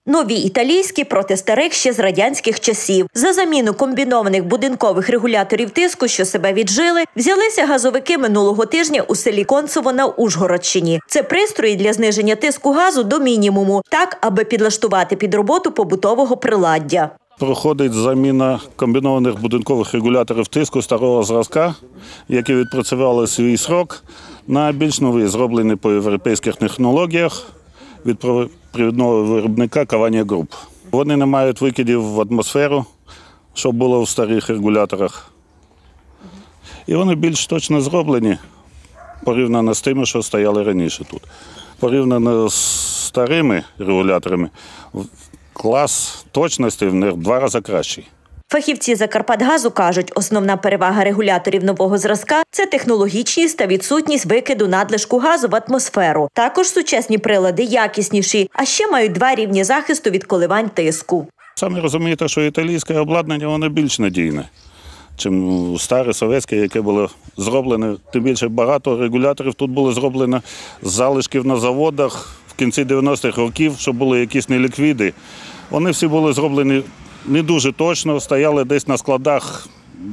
Нові італійські проти старих ще з радянських часів. За заміну комбінованих будинкових регуляторів тиску, що себе віджили, взялися газовики минулого тижня у селі Концево на Ужгородщині. Це пристрої для зниження тиску газу до мінімуму, так, аби підлаштувати під роботу побутового приладдя. Проходить заміна комбінованих будинкових регуляторів тиску старого зразка, які відпрацювали свій срок, на більш нові, зроблені по європейських технологіях від провідного виробника Каванія Груп. Вони не мають викидів в атмосферу, що було в старих регуляторах. І вони більш точно зроблені, порівняно з тими, що стояли раніше тут. Порівняно з старими регуляторами, клас точності в них в 2 рази кращий. Фахівці «Закарпатгазу» кажуть, основна перевага регуляторів нового зразка – це технологічність та відсутність викиду надлишку газу в атмосферу. Також сучасні прилади якісніші, а ще мають 2 рівні захисту від коливань тиску. Самі розумієте, що італійське обладнання воно більш надійне, ніж старе совєтське, яке було зроблене. Тим більше багато регуляторів тут було зроблено з залишків на заводах в кінці 90-х років, щоб були якісь неліквіди. Вони всі були зроблені не дуже точно, стояли десь на складах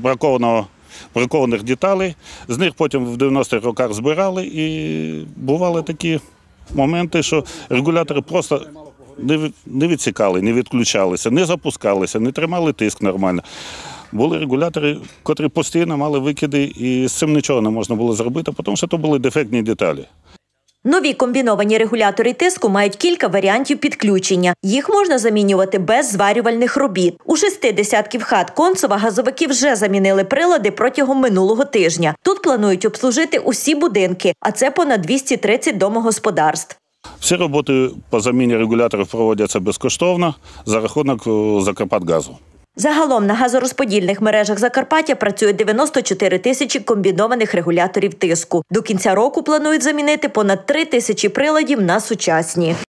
бракованих деталей. З них потім в 90-х роках збирали, і бували такі моменти, що регулятори просто не відсікали, не відключалися, не запускалися, не тримали тиск нормально. Були регулятори, котрі постійно мали викиди, і з цим нічого не можна було зробити, тому що то були дефектні деталі. Нові комбіновані регулятори тиску мають кілька варіантів підключення. Їх можна замінювати без зварювальних робіт. У 6 десятків хат Концева газовики вже замінили прилади протягом минулого тижня. Тут планують обслужити усі будинки, а це понад 230 домогосподарств. Всі роботи по заміні регуляторів проводяться безкоштовно за рахунок «Закарпатгазу». Загалом на газорозподільних мережах Закарпаття працює 94 тисячі комбінованих регуляторів тиску. До кінця року планують замінити понад 3 тисячі приладів на сучасні.